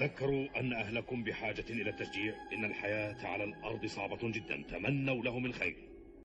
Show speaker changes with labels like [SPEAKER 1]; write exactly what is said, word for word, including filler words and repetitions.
[SPEAKER 1] تذكروا أن أهلكم بحاجة إلى التشجيع. إن الحياة على الأرض صعبة جدا، تمنوا لهم الخير.